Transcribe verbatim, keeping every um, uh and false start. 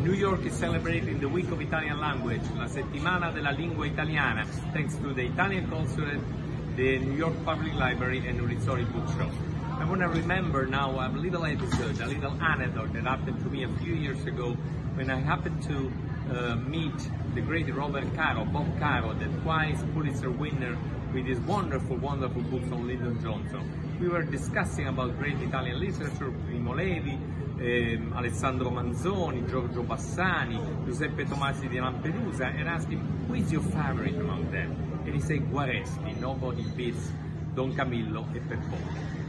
New York is celebrating the Week of Italian Language, la settimana della lingua italiana, thanks to the Italian Consulate, the New York Public Library and Urizzori Bookshop. I want to remember now a little episode, a little anecdote that happened to me a few years ago when I happened to uh, meet the great Robert Caro, Bob Caro, the twice Pulitzer winner with his wonderful, wonderful books on Lyndon Johnson. We were discussing about great Italian literature, Primo Levi, eh, Alessandro Manzoni, Giorgio Bassani, Giuseppe Tomasi di Lampedusa, and asked him, who is your favorite among them? And he said, Guareschi, nobody beats Don Camillo e per poco.